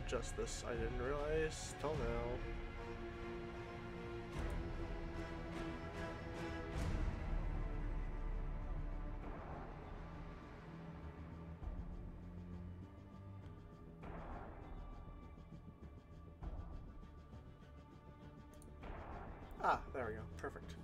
adjust this. I didn't realize till now. Ah, there we go. Perfect.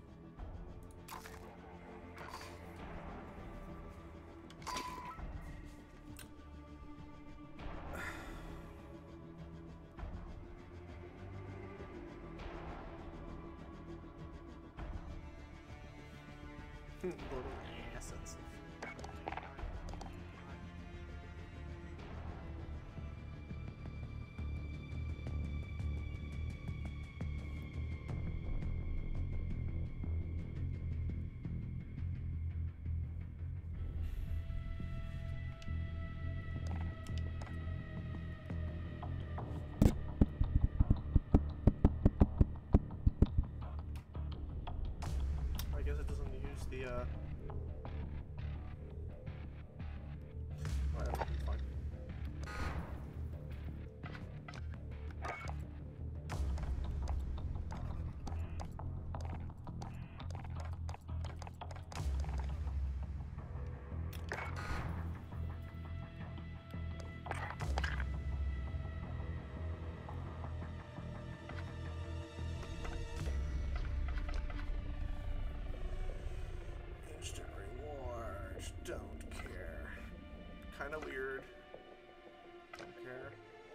Little assets. I guess it doesn't use the whatever, it's fine. Instant rewards, don't care. Kinda weird. Don't care.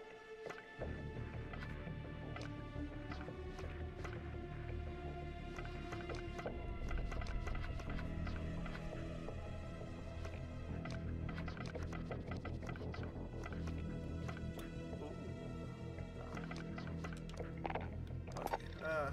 Okay,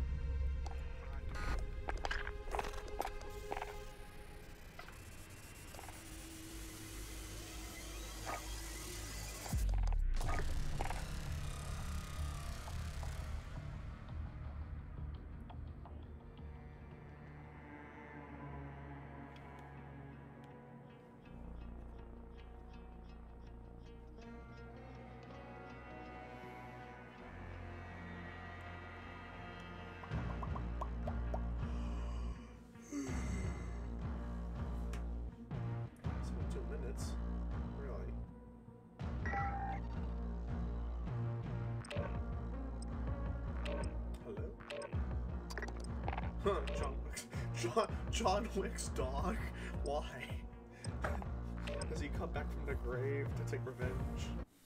it's been 2 minutes. Really? Hello? Huh, John Wick's dog? Why? Does he come back from the grave to take revenge?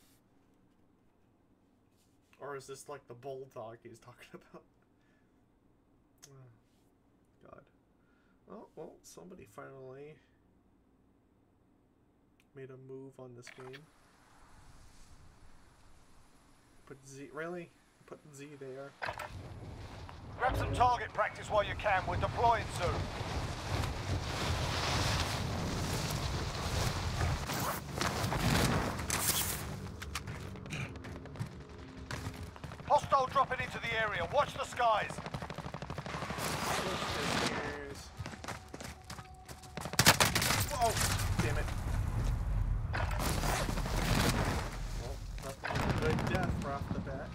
Or is this like the bulldog he's talking about? Oh, God. Oh, well, somebody finally made a move on this game. Put Z, really? Put Z there. Grab some target practice while you can. We're deploying soon. Hostile dropping into the area. Watch the skies. Whoa! Damn it. Well, nothing but a good death right off the bat.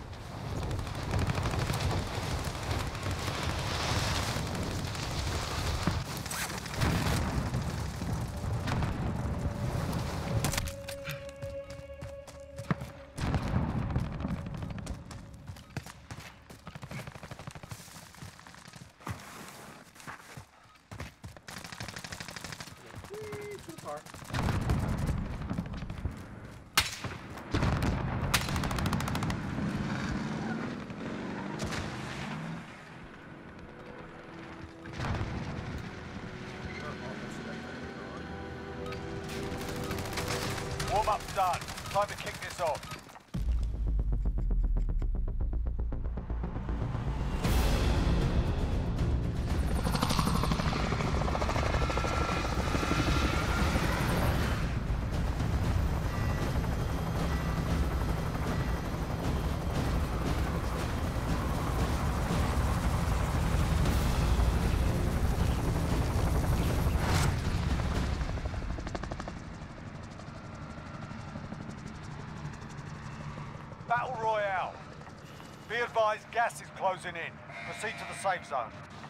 Too far. Warm-up's done. Time to kick this off. Battle Royale. Be advised, gas is closing in. Proceed to the safe zone.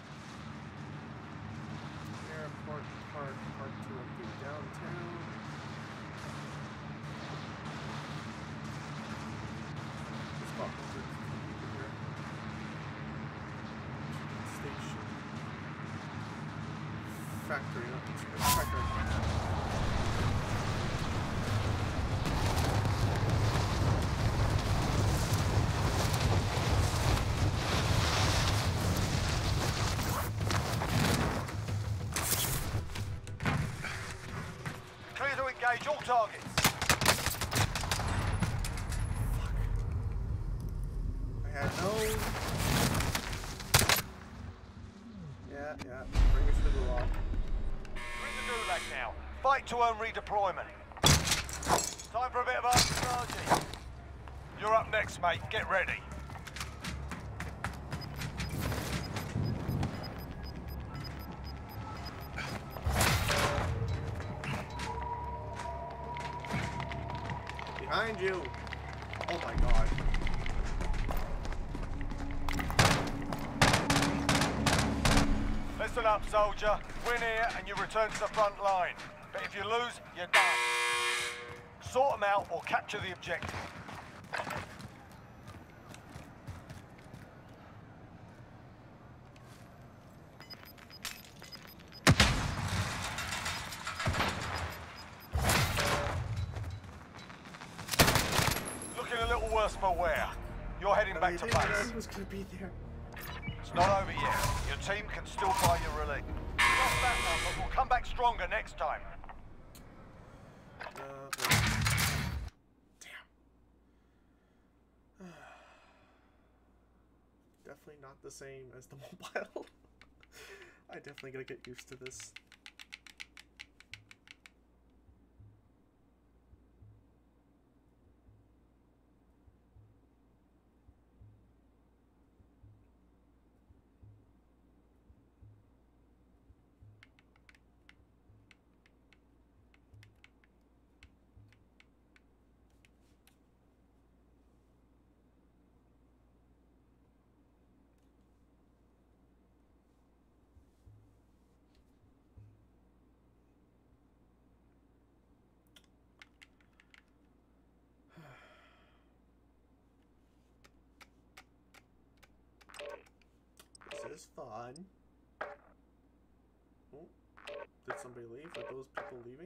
Airport Park, Park 2 empty downtown. It's about 100 people here. Station. Factory, factory. Clear to engage all targets. Fuck. I had no... Yeah. Bring me to the gulag. We're in the gulag now. Fight to earn redeployment. Time for a bit of argy. You're up next, mate. Get ready. Behind you! Oh my god. Listen up, soldier. Win here and you return to the front line. But if you lose, you're done. Sort them out or capture the objective. Looking a little worse for wear. You're heading back to base. I was gonna be there. It's not over yet. Your team can still buy your release. Not that one, but we'll come back stronger next time. Damn. Definitely not the same as the mobile. I definitely gotta get used to this. This is fun. Oh, did somebody leave? Are those people leaving?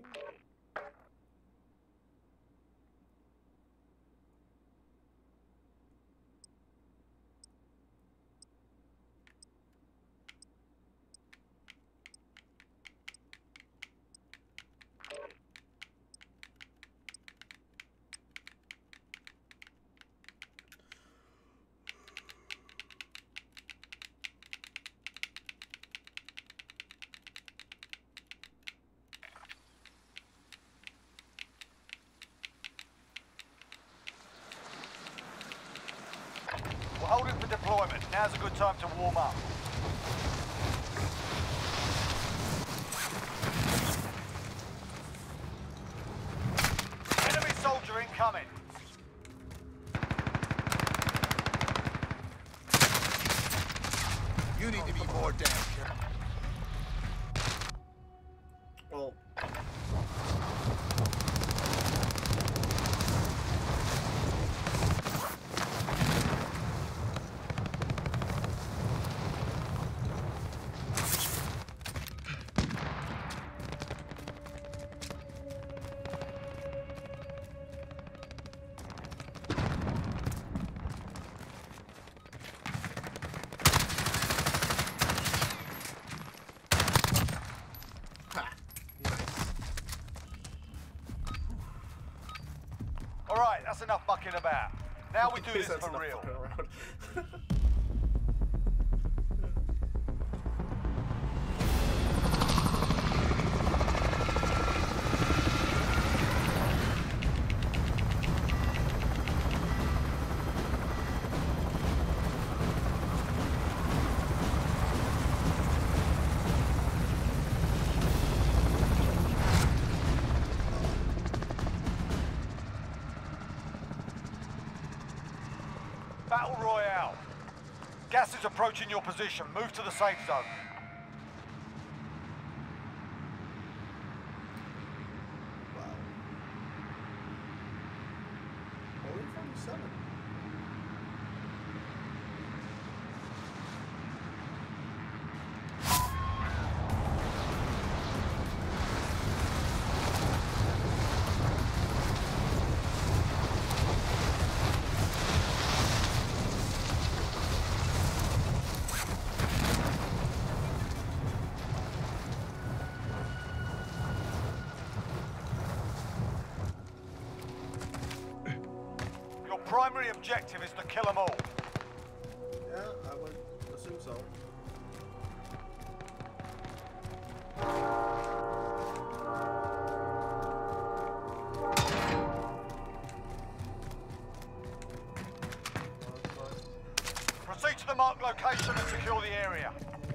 We're holding for deployment. Now's a good time to warm up. Enemy soldier incoming. You need to be more damn careful. Well, All right, that's enough bucking about. Now we do this that's for not real. fucking around. battle royale. Gas is approaching your position. Move to the safe zone. Wow. Only 47. Primary objective is to kill them all. Yeah, I would assume so. Proceed to the marked location and secure the area.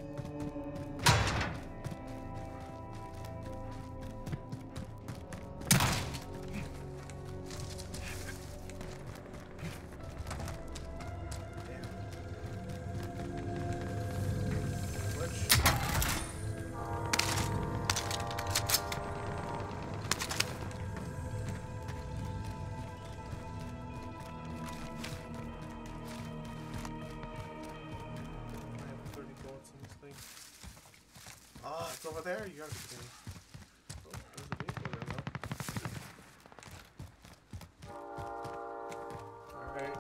It's over there. You gotta be kidding. Oh, there's a vehicle there, though. Alright.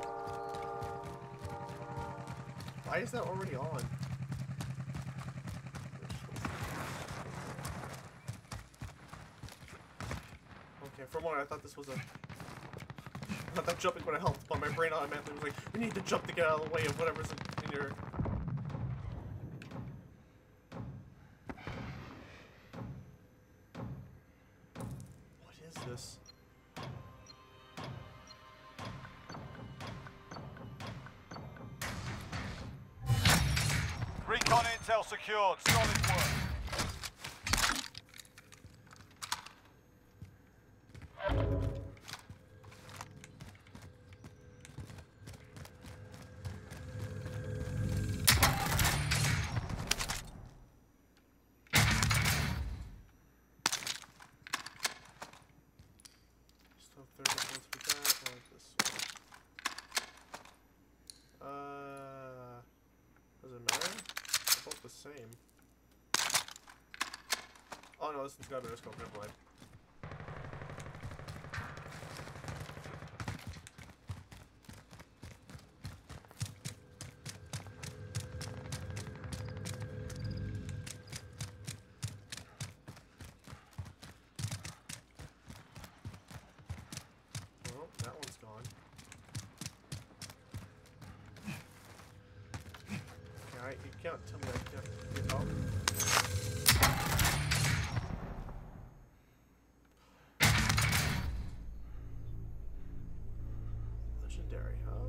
Why is that already on? Okay, for a moment I thought this was a... I thought that jumping would have helped, but my brain automatically was like, you need to jump to get out of the way of whatever's in your... This. Recon intel secured. Solid work. Does it matter? They're both the same. Oh no, this one's got a scope, never mind. Well, that one's gone. You can't tell me I can't get out. Legendary, huh?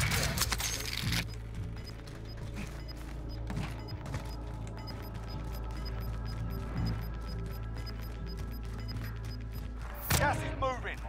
Gas is moving.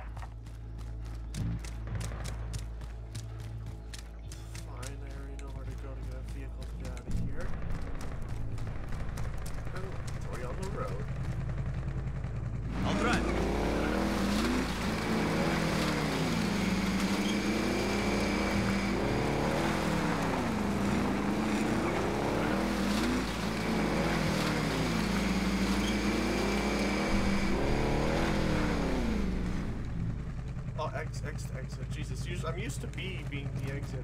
Exit. Jesus, I'm used to B being the exit.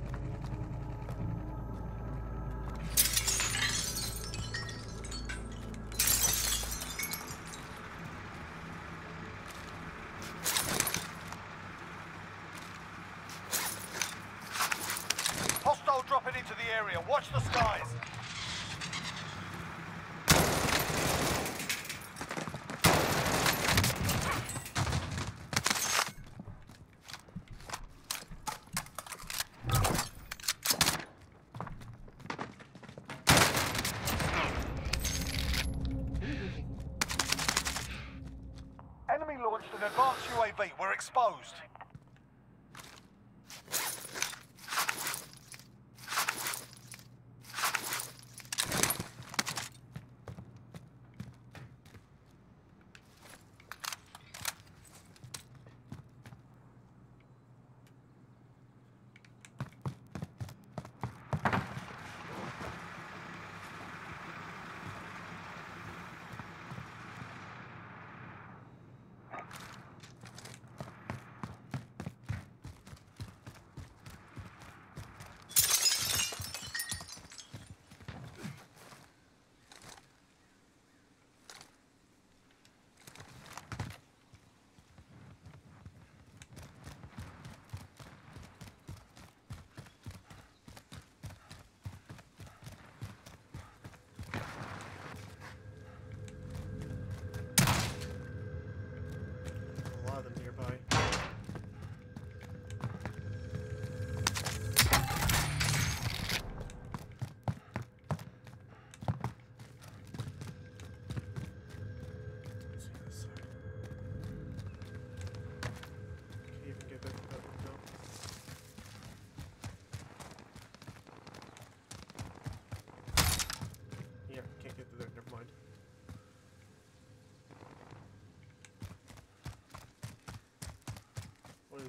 Hostile dropping into the area. Watch the skies. Enemy launched an advanced UAV. We're exposed.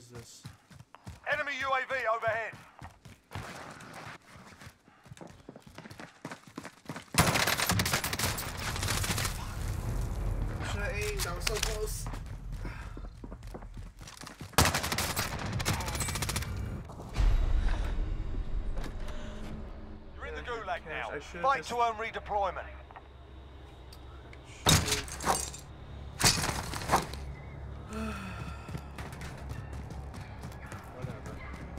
is this? Enemy UAV overhead. Should I aim? That was so close. You're in the gulag now. I should've Fight just- to earn redeployment. Whatever.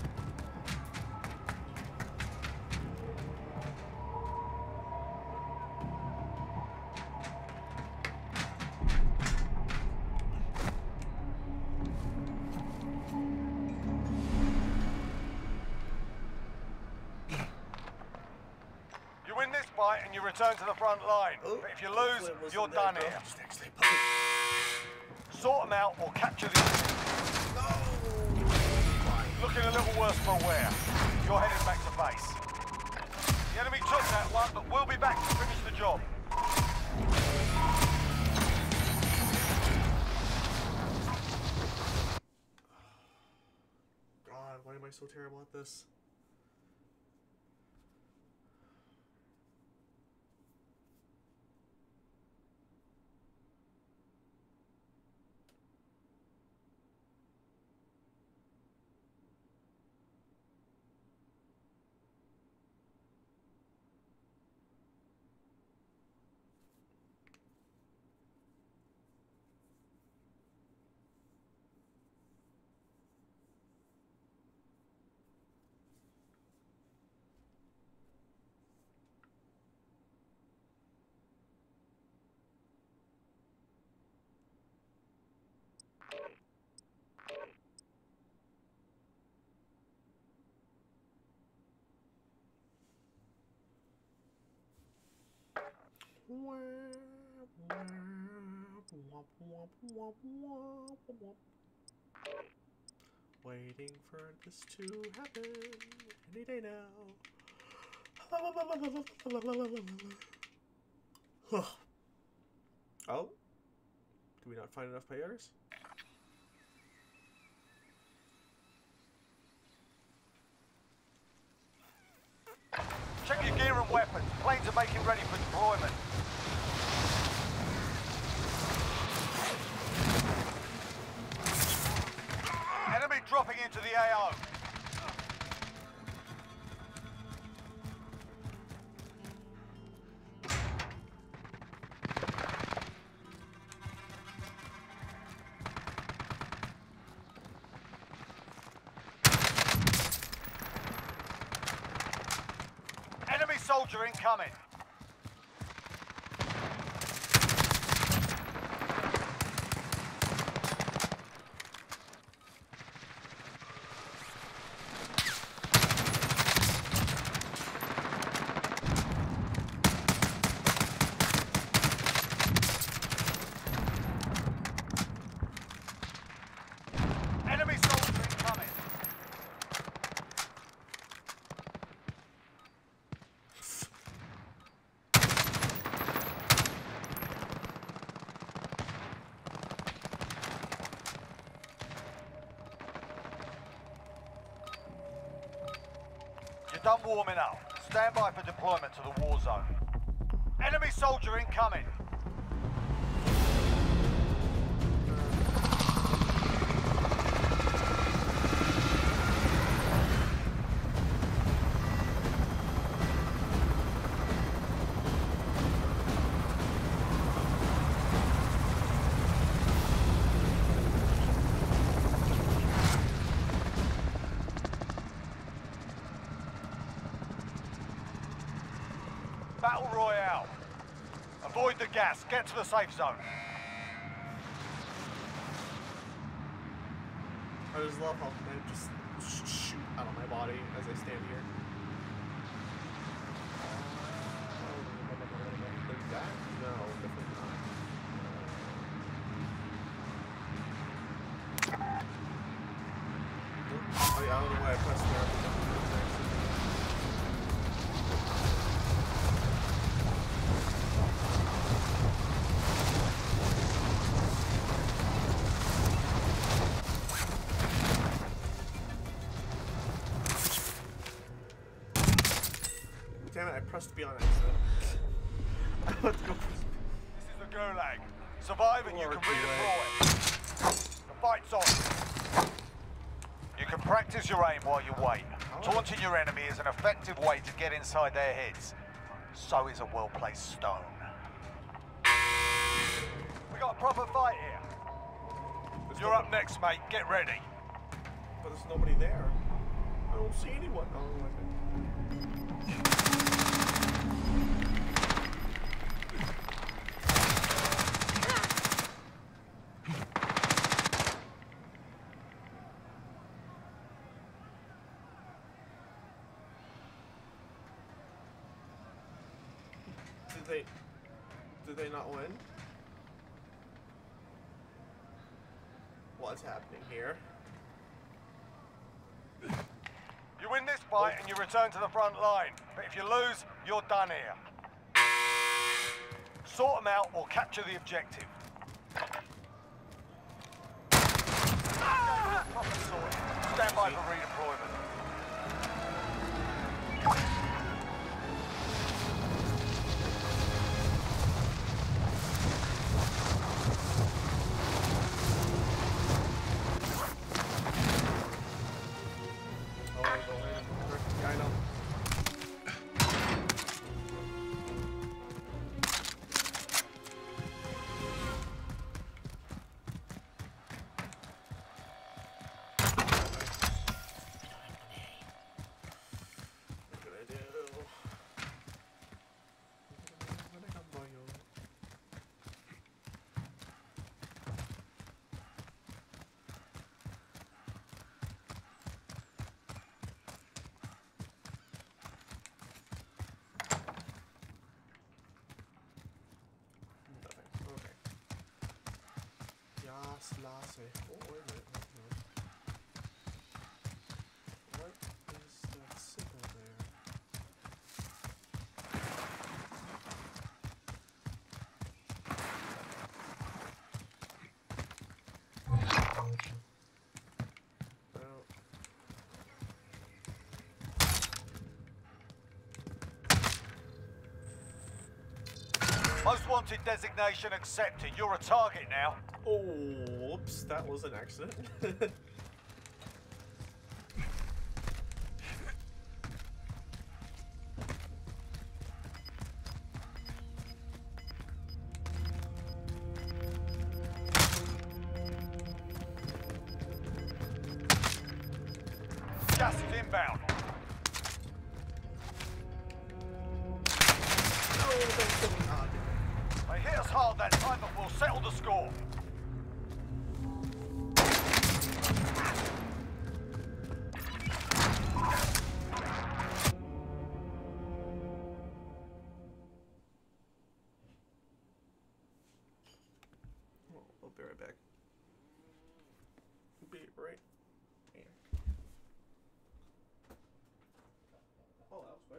You win this fight and you return to the front line. Oh, But if you lose, hopefully it wasn't you're that done girl. here. Just actually pop Sort them out or capture the enemy. it. No! Looking a little worse for wear. You're heading back to base. The enemy took that one, but we'll be back to finish the job. God, why am I so terrible at this? Waiting for this to happen any day now. Oh? Do we not find enough players? Check your gear and weapons. Planes are making ready for deployment. Enemy dropping into the AO. Enemy soldier incoming. Enemy soldier incoming. You're done warming up. Stand by for deployment to the war zone. Enemy soldier incoming. Battle Royale. Avoid the gas. Get to the safe zone. I just love how men just shoot out of my body as I stand here. Like that? No, definitely not. Oh yeah, I don't know why I pressed there. pressed B on accident. I went to go press B. This is the Gulag. Survive and you can redeploy. The fight's on. You can practice your aim while you wait. Taunting your enemy is an effective way to get inside their heads. So is a well-placed stone. We got a proper fight here. You're up next, mate. Get ready. But there's nobody there. I don't see anyone. Oh, okay. Did they not win? What's happening here? You win this fight and you return to the front line. But if you lose, you're done here. Sort them out or capture the objective. Proper sorting. Stand by for redeployment. Lasse. Oh, wait a minute. What is that symbol there? Most wanted designation accepted. You're a target now. Oh, whoops, that was an accident. Gas is inbound. They hit us hard that time, but we'll settle the score. I'll be right back. Be right here. Oh, that was quick.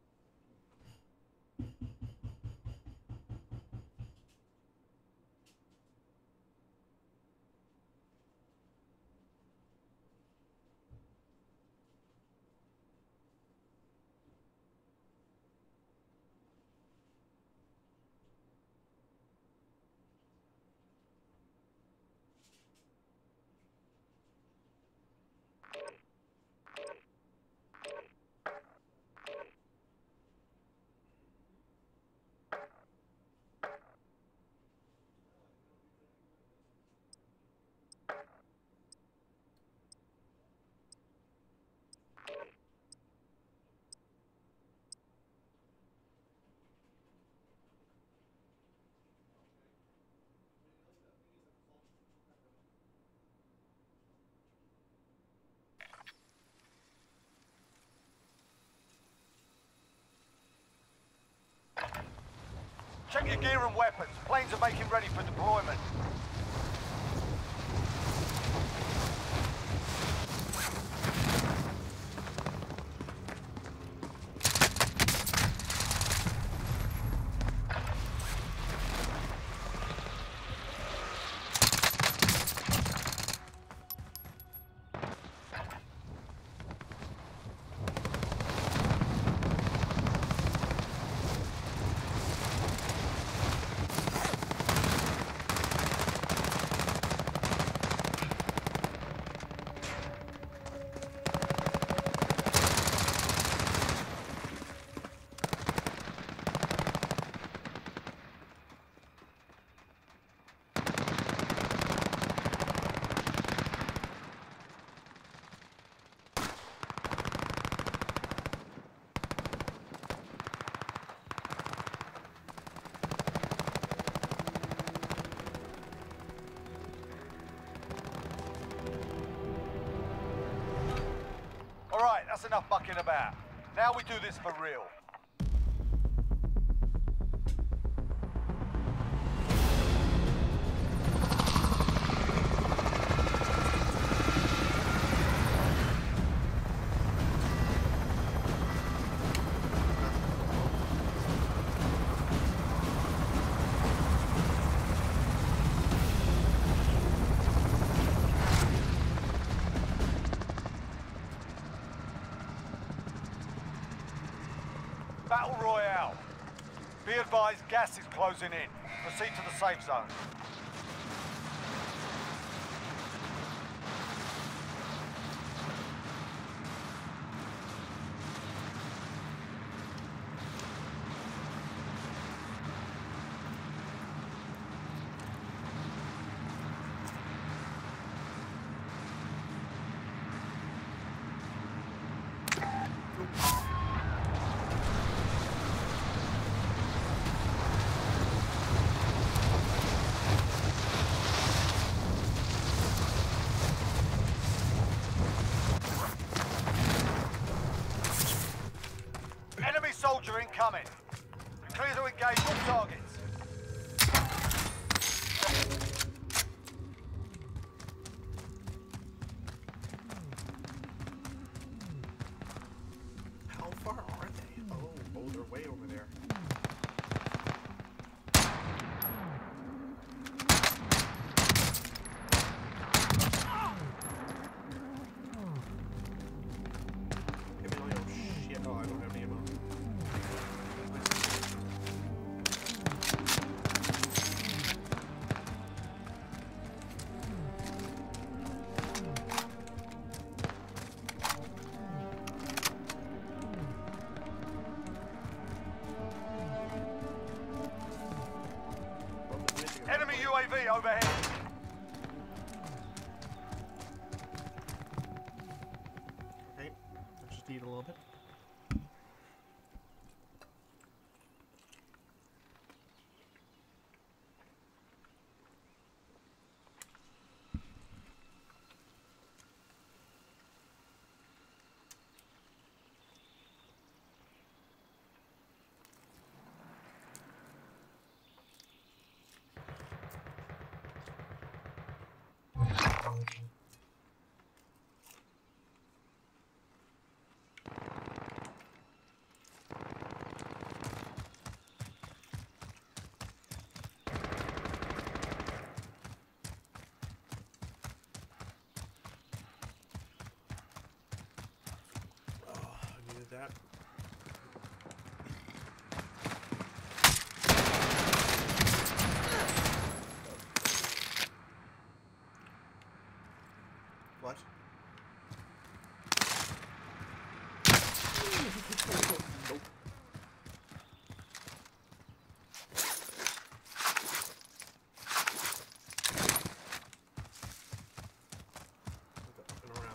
Check your gear and weapons. Planes are making ready for deployment. enough bucking about. Now we do this for real. Battle Royale. Be advised, gas is closing in. Proceed to the safe zone. Soldier incoming. Clear to engage all targets. How far are they? Oh, they're way over there. Give me all your shit. Oh, I don't have any ammo. Enemy UAV overhead. Okay, I just need a little bit. That. What? Nope. Up and around.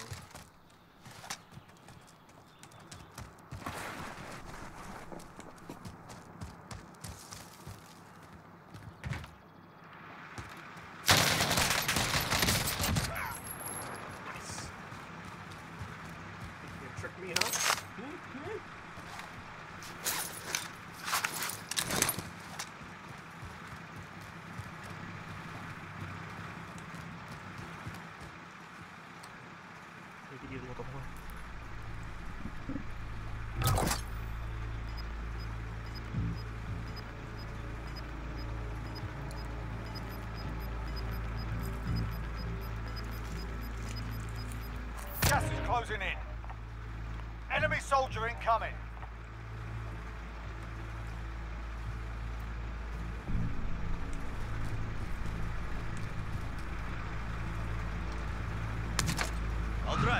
Trick me, huh? Maybe need a little more. Gas is closing in. Enemy soldier incoming. I'll drive.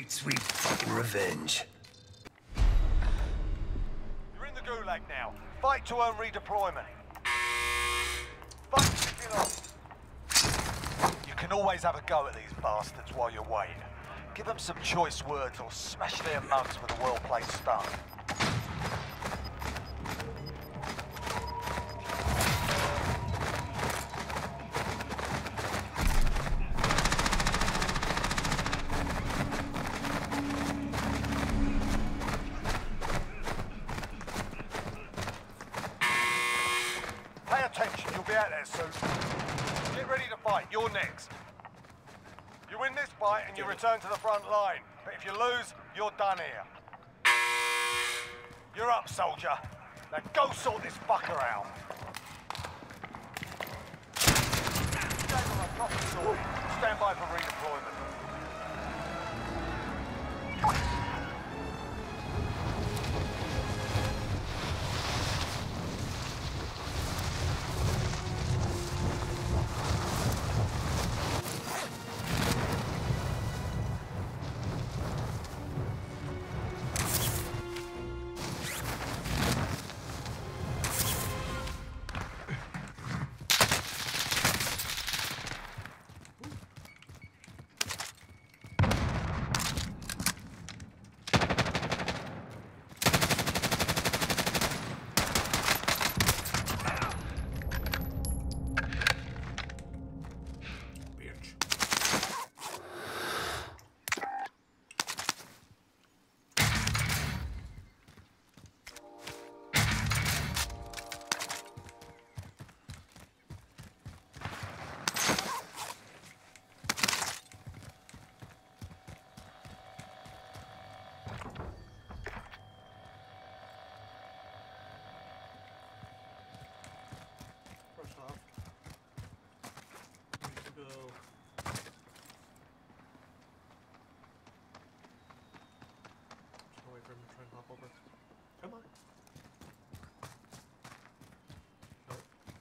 Sweet, sweet fucking revenge. You're in the Gulag now. Fight to earn redeployment. Fight if you're not. You can always have a go at these bastards while you're waiting. Give them some choice words or smash their mugs with a well-placed stun. Pay attention, you'll be out there soon. Get ready to fight, you're next. You win this fight and you return to the front line. But if you lose, you're done here. You're up, soldier. Now go sort this fucker out. Gave him a proper sword. Stand by for redeployment. Come on. Nope.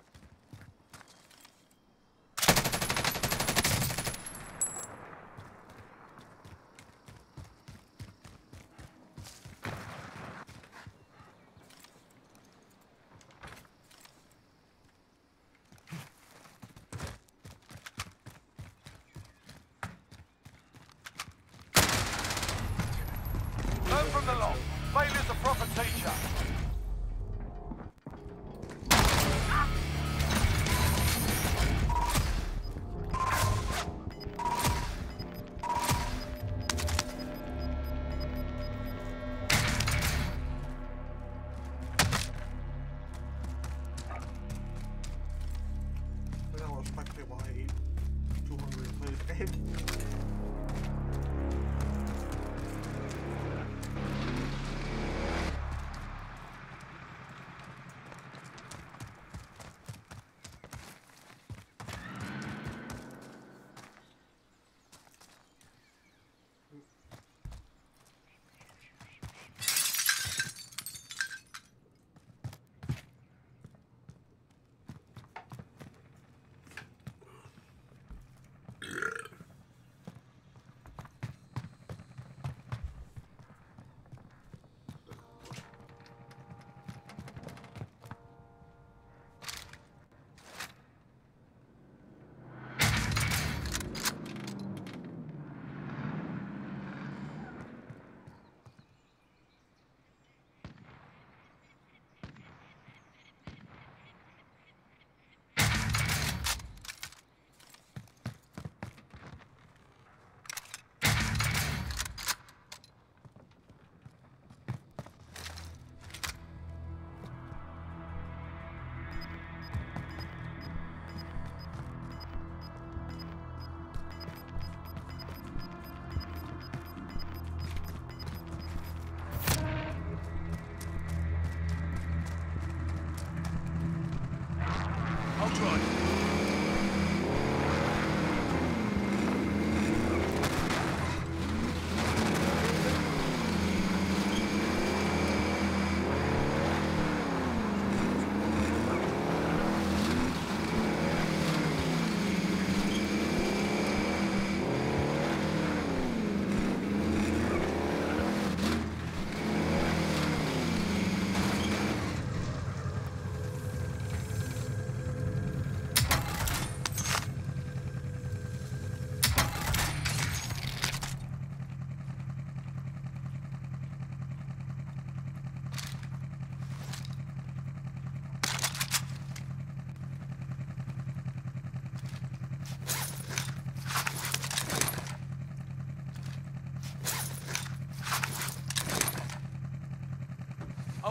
Learn from the lot. Failure's a proper teacher. I gotta respect it while I eat. Too hungry to play this game.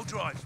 I'll drive.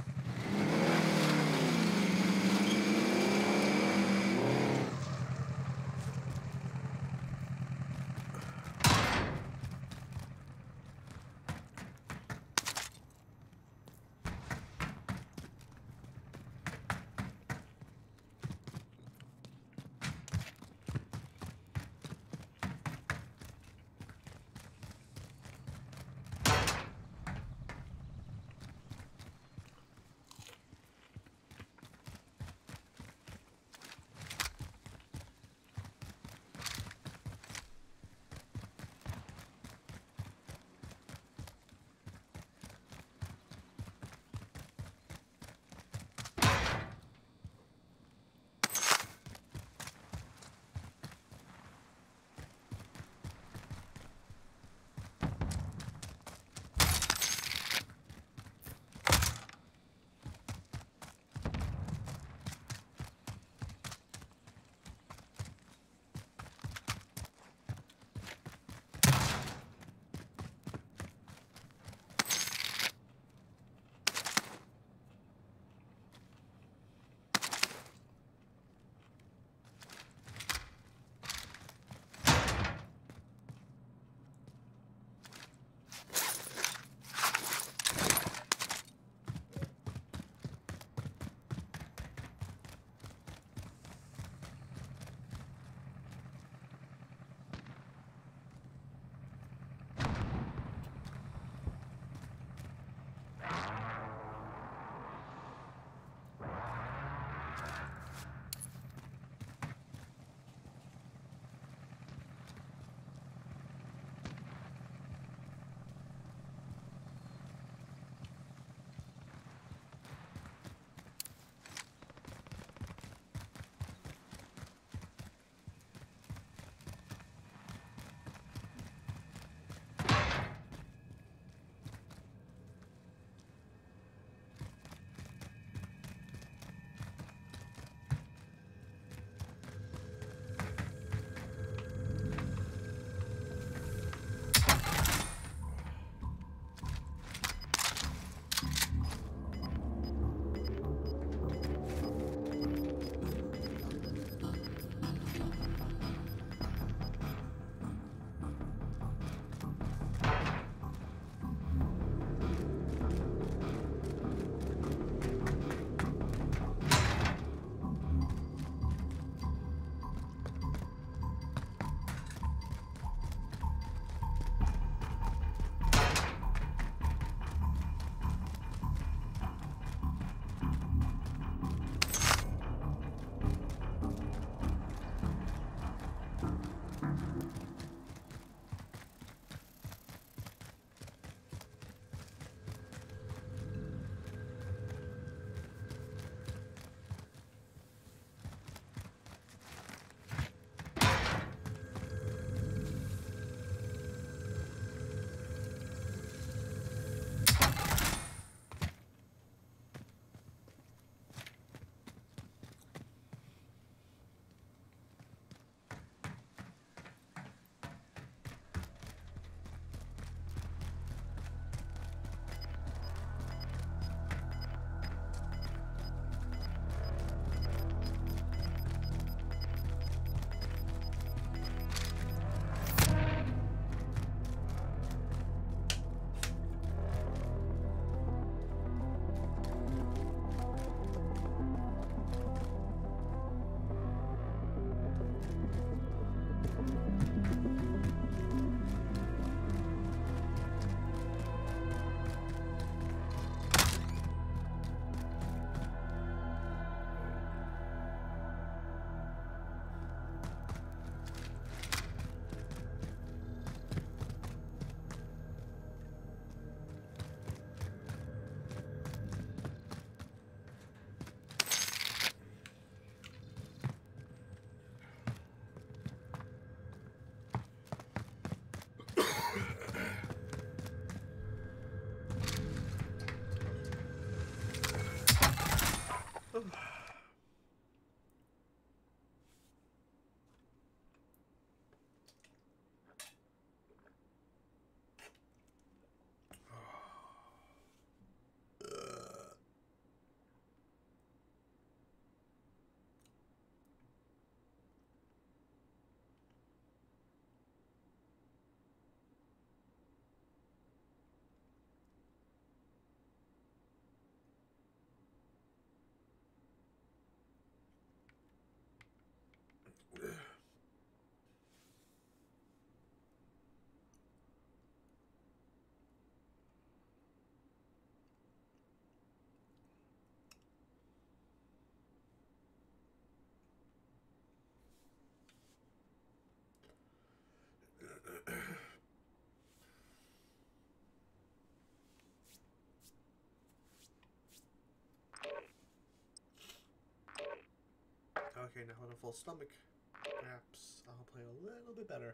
Okay, now on a full stomach, perhaps I'll play a little bit better.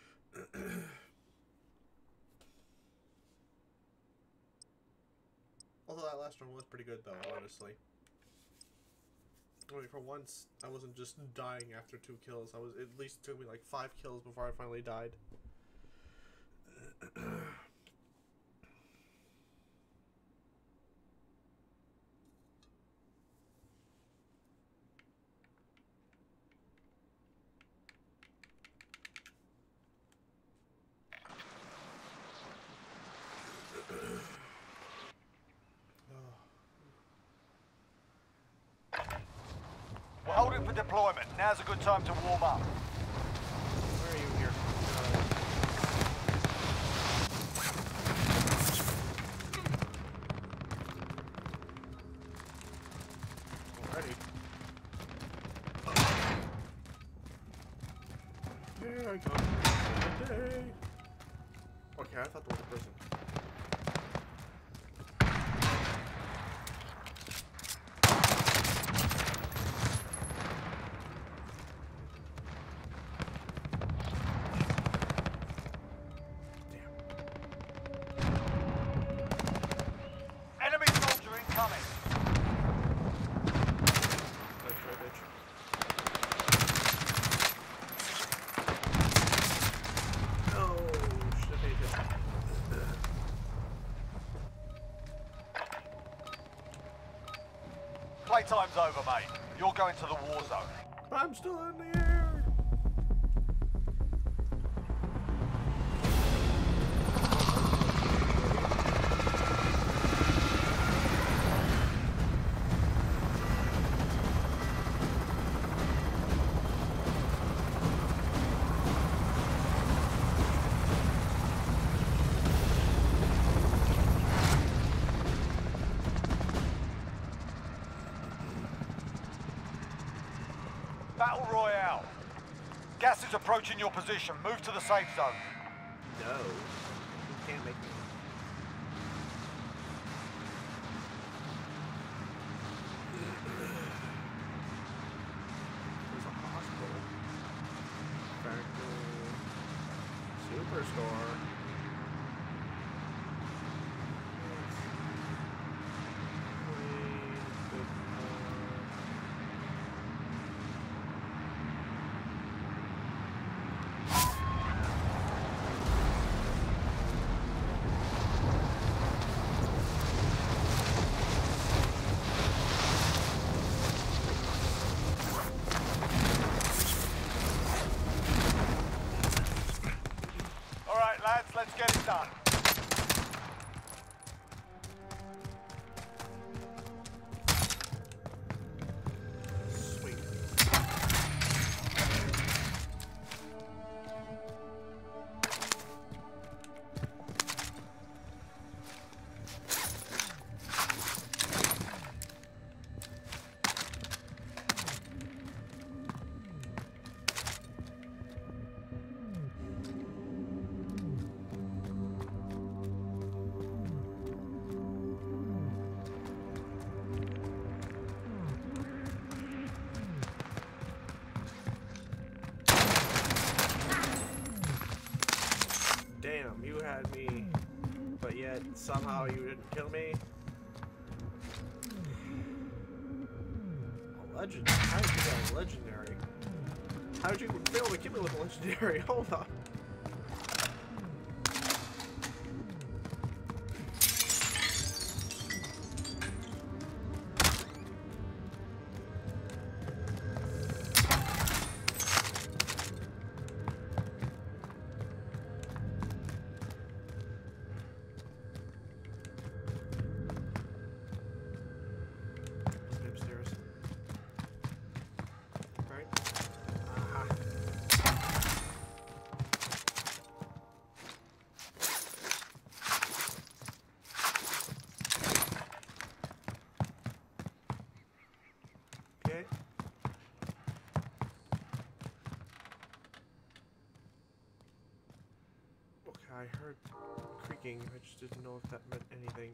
Although that last one was pretty good, though, honestly. I mean, for once, I wasn't just dying after 2 kills. I was, at least took me like 5 kills before I finally died. We're holding for deployment. Now's a good time to warm up. Where are you here? Alrighty. Here I come. Day. Okay, I thought there was a person. Playtime's over, mate. You're going to the war zone. I'm still in the air. Battle Royale. Gas is approaching your position. Move to the safe zone. No, you can't make me. There's a hospital, factory, superstore. Let's get it done. Sweet. Damn, you had me, but yet somehow you didn't kill me. A legend? How did you get a legendary? How did you fail to kill me with a legendary? Hold on. I heard creaking, I just didn't know if that meant anything.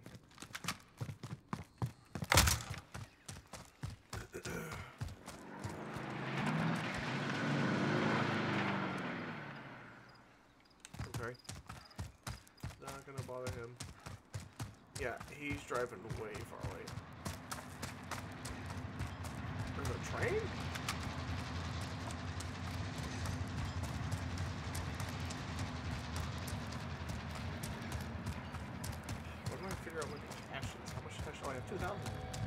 sorry. Not gonna bother him. Yeah, he's driving way far away. There's a train? What do I figure out what the cash is? How much cash do I have? 2,000.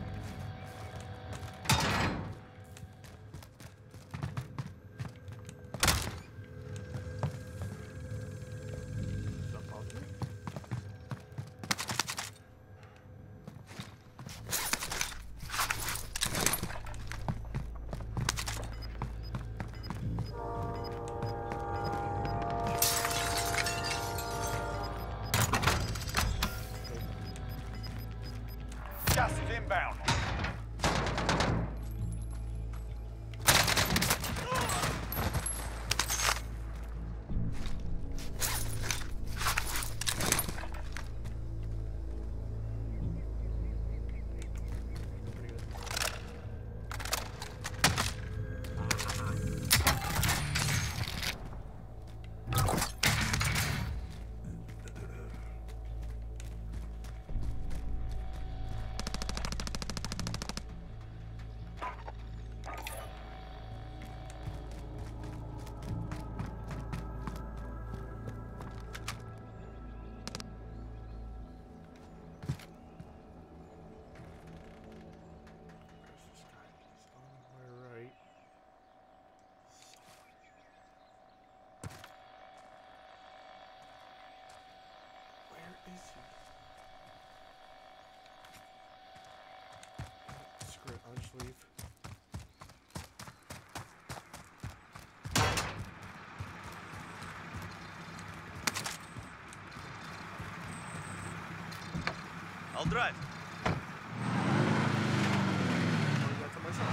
Gas is inbound. Screw it, I'll just leave. I'll drive. I'll leave that to myself.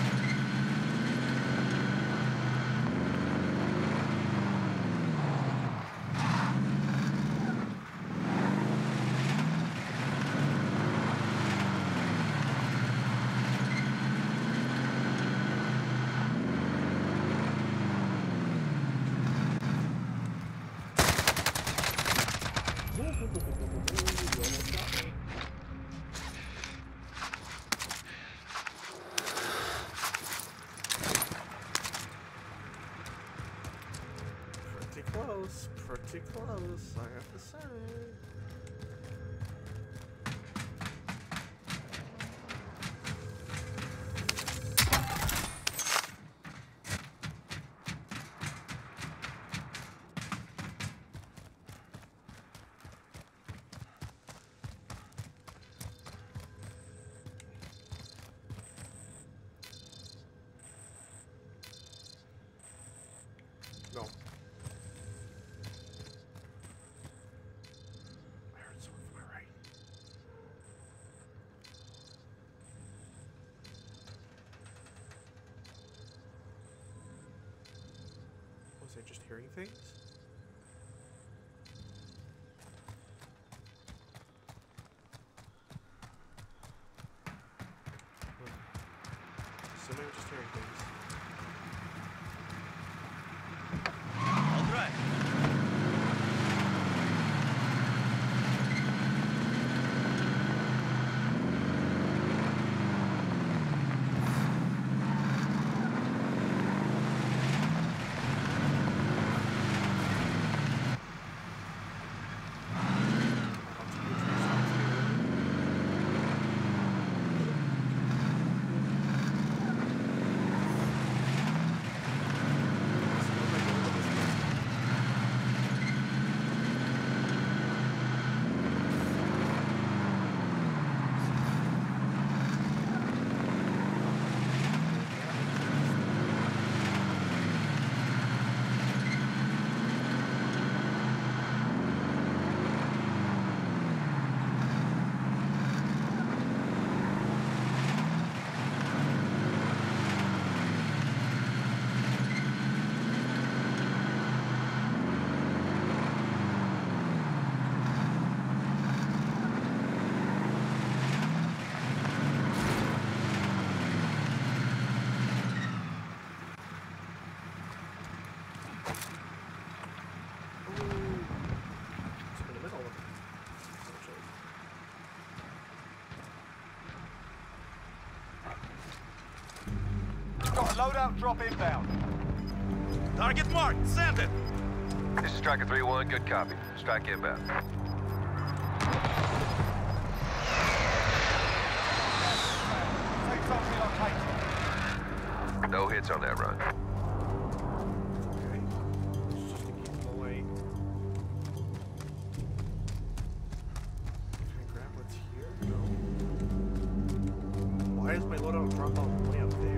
Pretty close, I have to say. No. Was I just hearing things? Assuming I'm just hearing things. I'll drive. loadout drop inbound. Target marked. Send it. This is Striker 3-1. Good copy. Strike inbound. Safe zone relocated. No hits on that run. Okay. It's just to keep them away. Can I grab what's here? No. Why is my loadout drop all the way up there?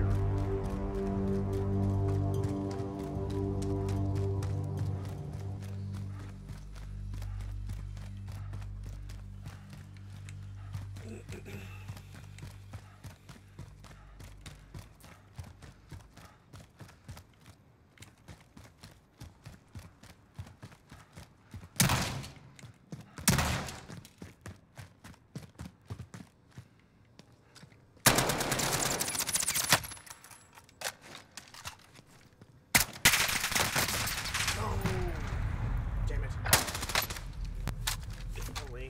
Damn it. Away.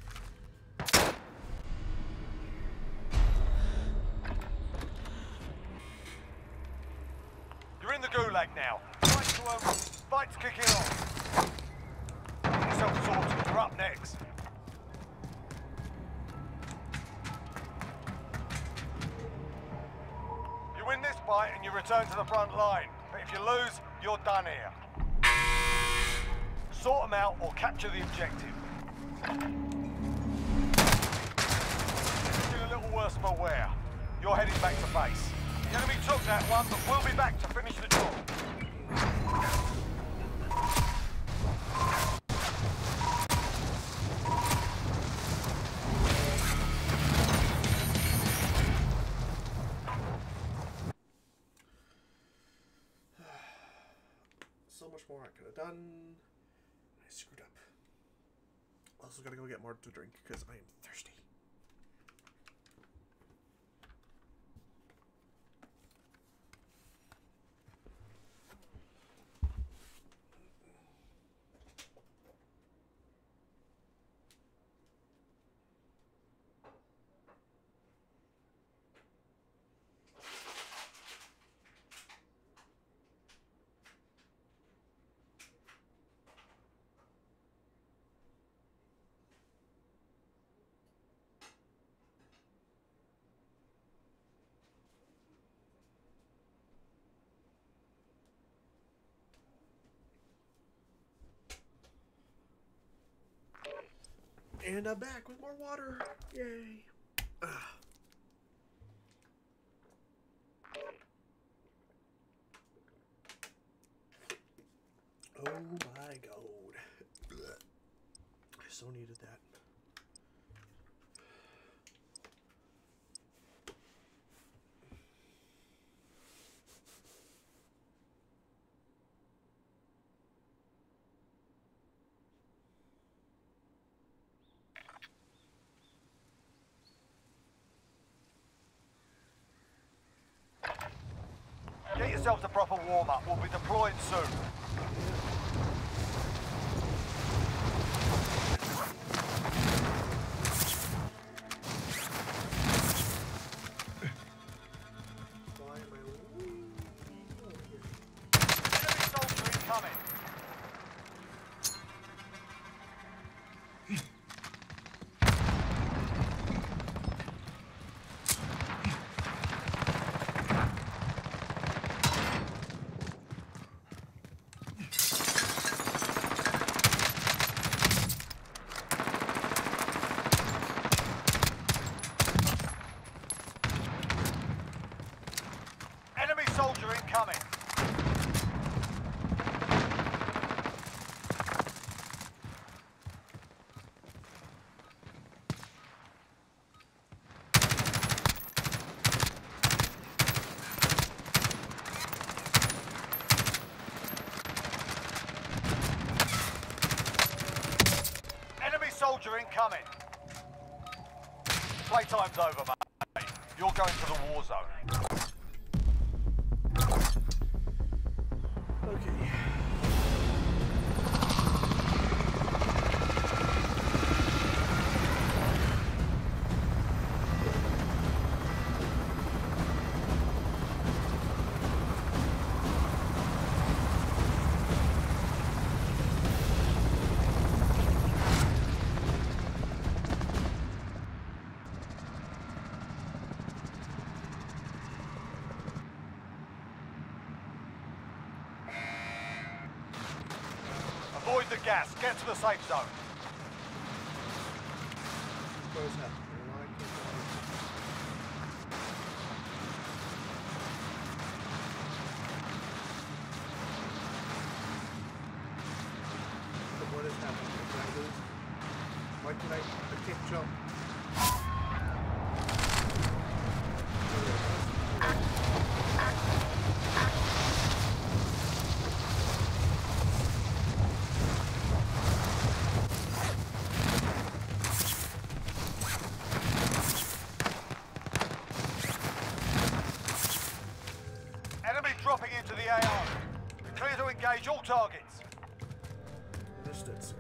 You're in the gulag now. Fight's kicking off. Get yourself sorted. You're up next. You win this fight and you return to the front line. But if you lose, you're done here. Sort them out or capture the objective. Still a little worse for wear. You're heading back to base. The enemy took that one, but we'll be back to finish the job. So much more I could have done. I screwed up. Also gotta go get more to drink because I am thirsty. And I'm back with more water. Yay. Ugh. Oh my god. I so needed that. Get yourself a proper warm-up. We'll be deploying soon. Why am I over here? Enemy soldier incoming. Enemy soldier incoming. Enemy soldier incoming. Playtime's over, mate. You're going to the war zone. Okay. gas. Get to the safe zone. Where's that? Why can't what is happening? Did I lose? Why can I can't jump? Enemy dropping into the AO. Clear to engage all targets. Understood, sir.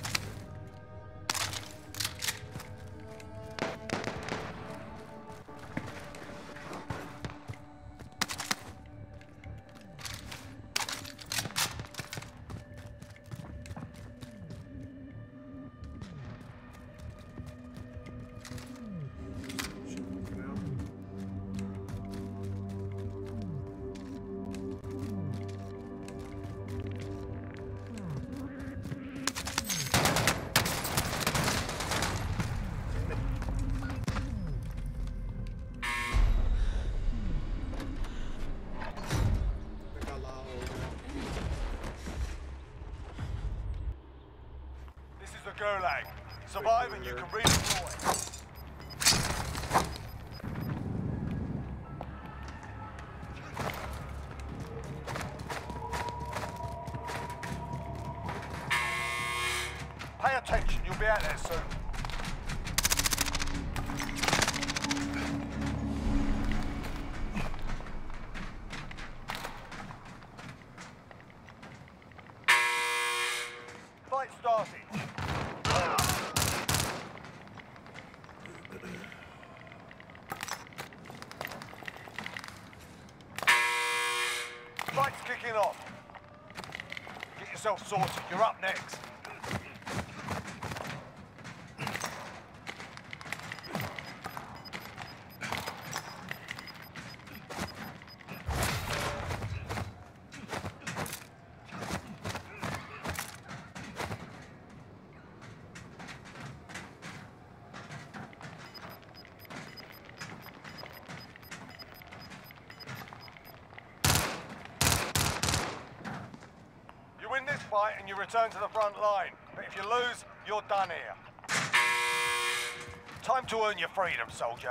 This is the Gulag. Survive and you can redeploy. Pay attention, you'll be out there soon. Fight started. Fight's kicking off. Get yourself sorted, you're up next. You win this fight and you return to the front line. But if you lose, you're done here. Time to earn your freedom, soldier.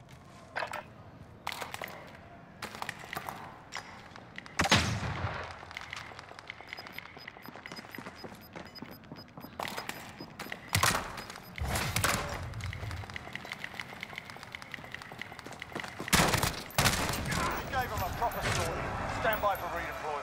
You gave him a proper story. Stand by for redeployment.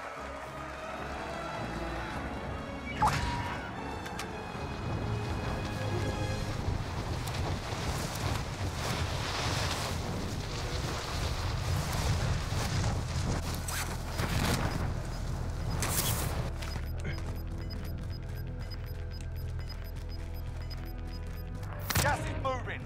Gas is moving.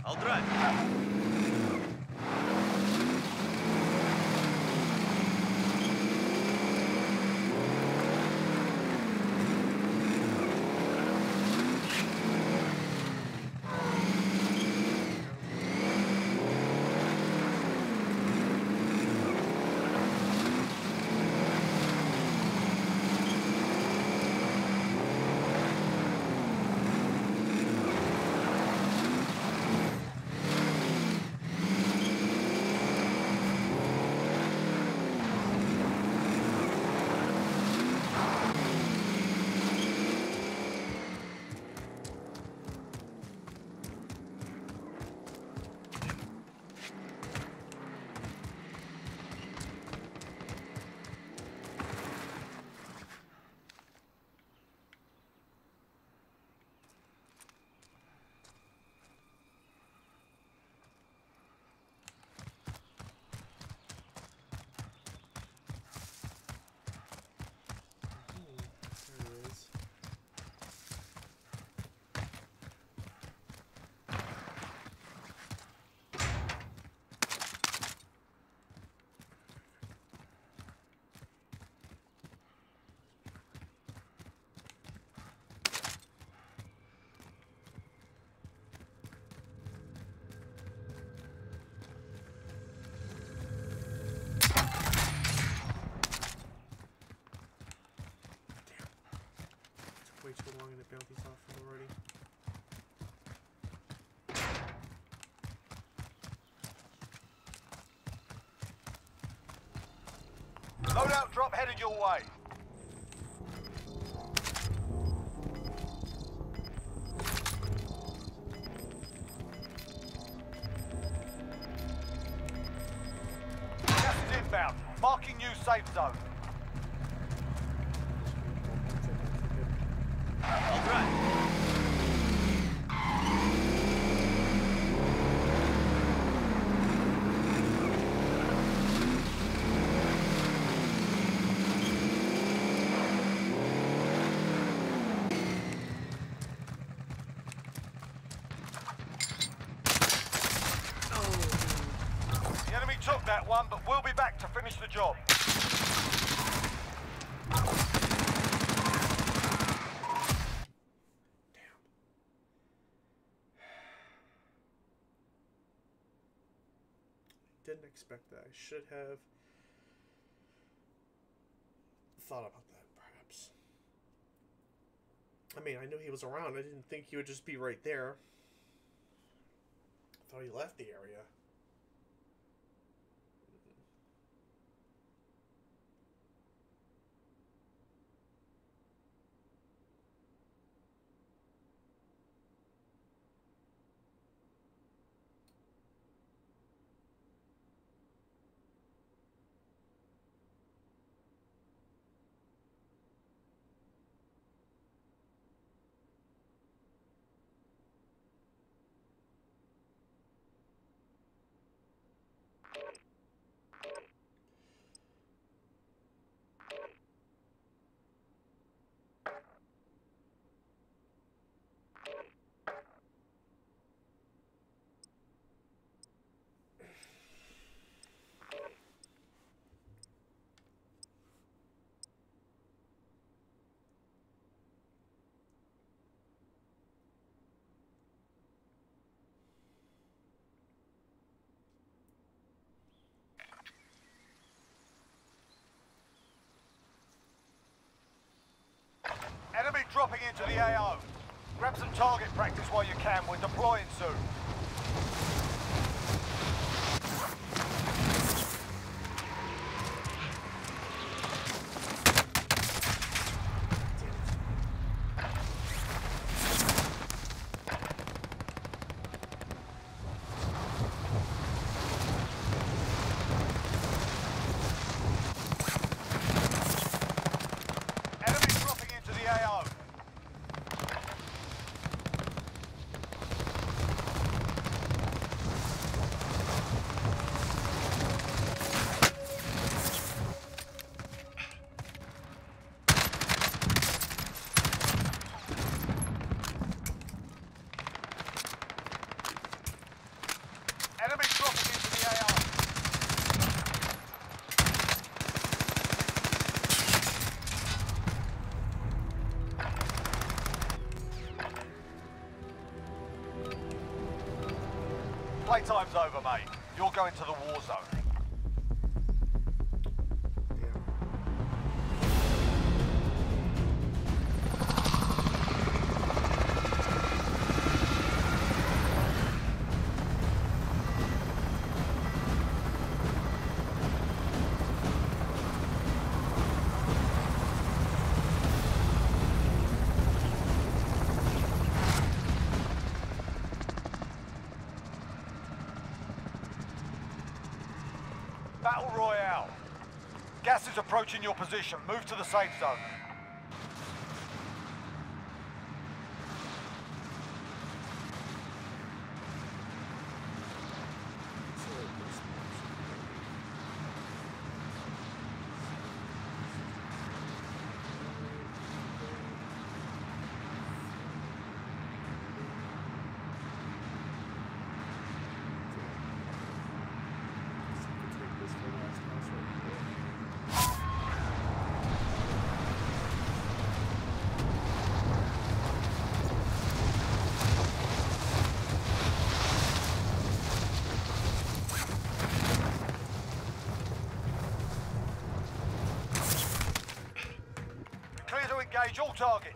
I'll drive. Way too long and it bounties off him already. Loadout drop headed your way. Gas is inbound. Marking new safe zone. I'll drive. The enemy took that one, but we'll be back to finish the job. Didn't expect that. I should have thought about that, perhaps. I mean, I knew he was around. I didn't think he would just be right there. I thought he left the area. Enemy dropping into the AO. Grab some target practice while you can. We're deploying soon. Playtime's over, mate. You're going to the war zone. Battle Royale. Gas is approaching your position. Move to the safe zone. Clear to engage all targets.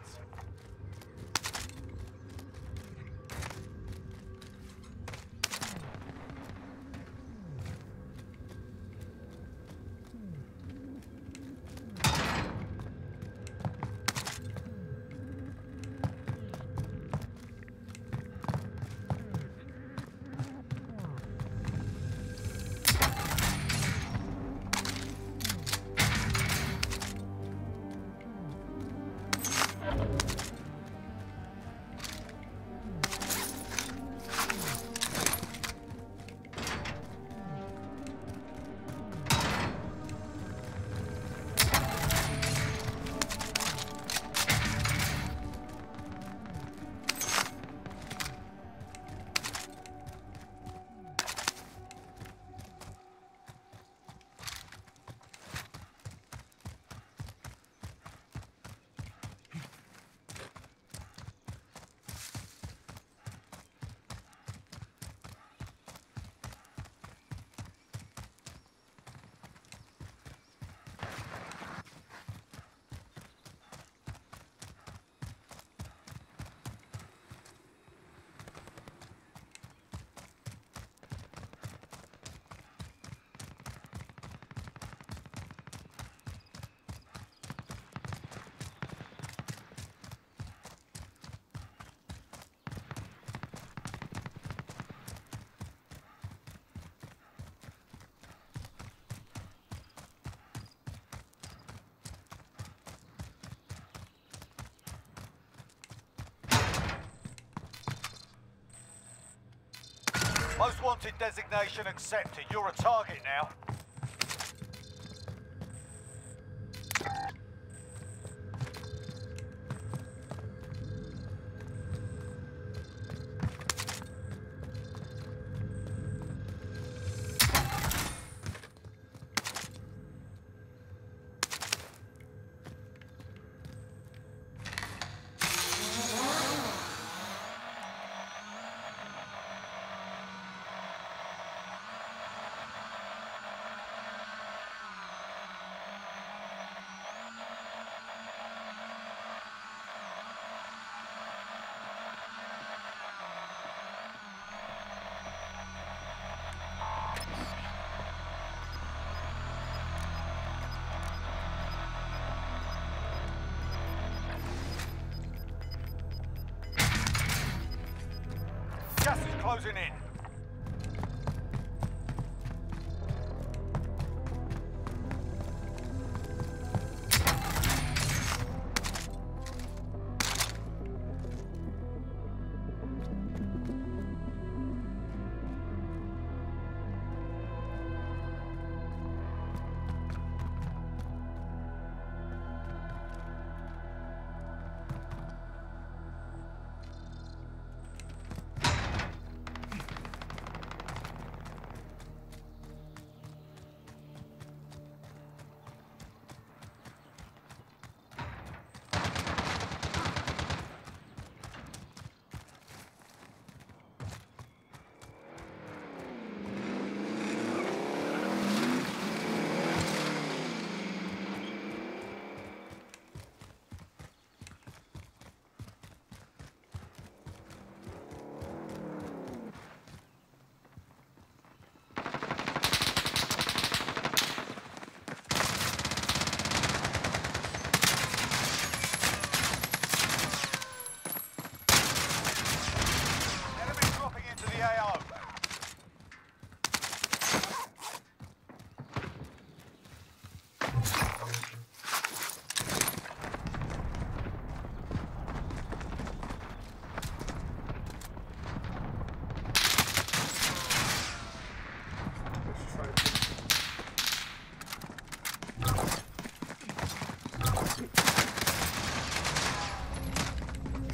Most wanted designation accepted. You're a target now.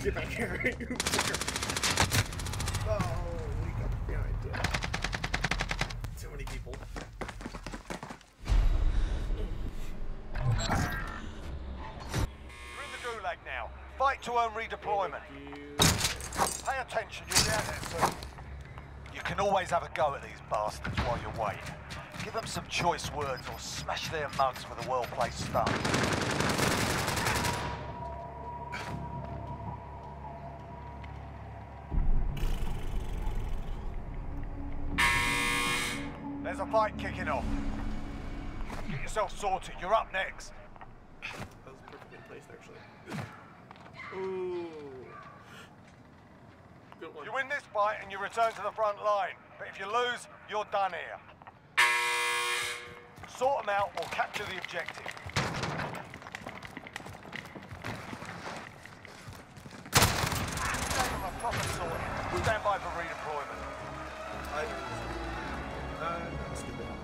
Get back here, you fucker. Oh, we got behind you. Too many people. You're in the gulag now. Fight to earn redeployment. Pay attention, you'll be out there soon. You can always have a go at these bastards while you wait. Give them some choice words or smash their mugs with a well-placed stunt. There's a fight kicking off. Get yourself sorted, you're up next. That was perfectly placed, actually. Ooh. Good one. You win this fight and you return to the front line. But if you lose, you're done here. Sort them out or capture the objective. Give them a proper sort. Stand by for redeployment. Let's get that.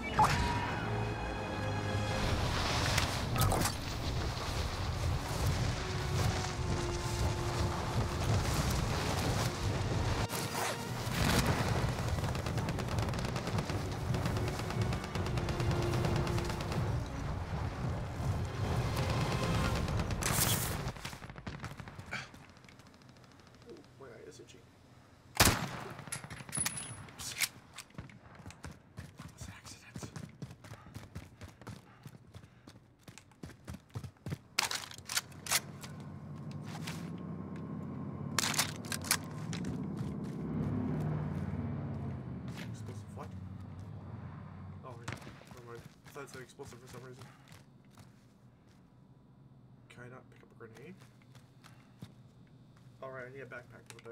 My eye is itchy. Oops. It's an accident. Explosive what? Oh, yeah. Never mind. I thought it said explosive for some reason. Can I not pick up a grenade? Alright, I need a backpack, don't I?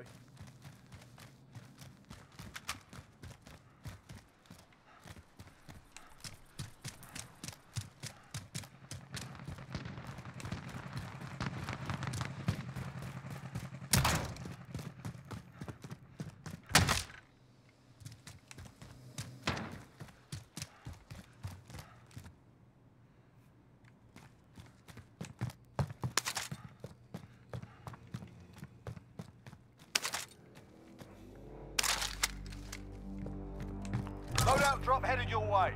Loadout drop headed your way.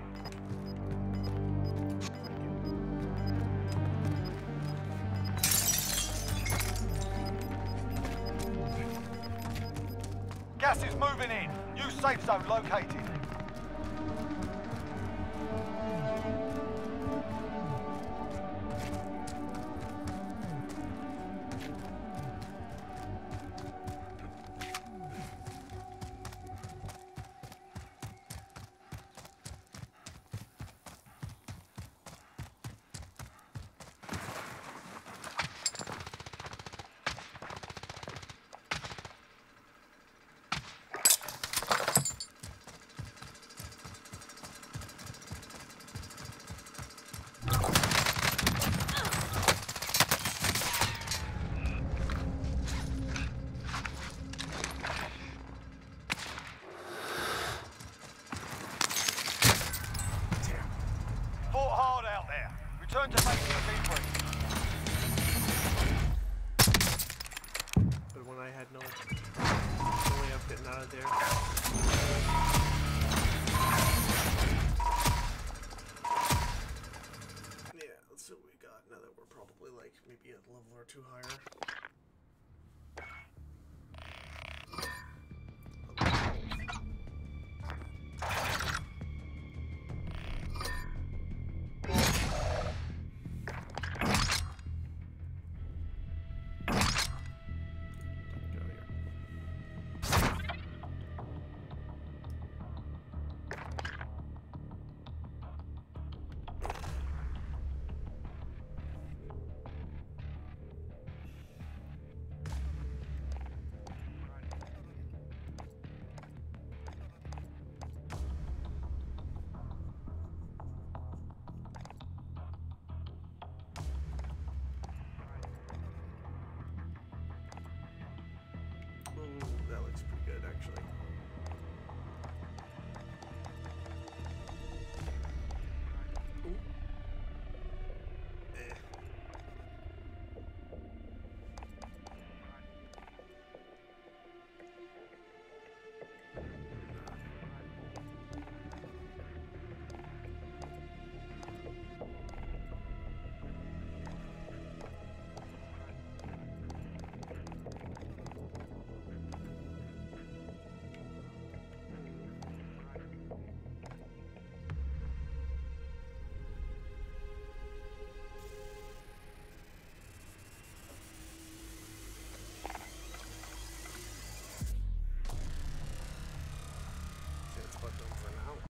Gas is moving in. New safe zone located. Fought hard out there. Return to base for debrief. But when I had no way of getting out of there. Yeah, let's see what we got now that we're probably like maybe a level or two higher.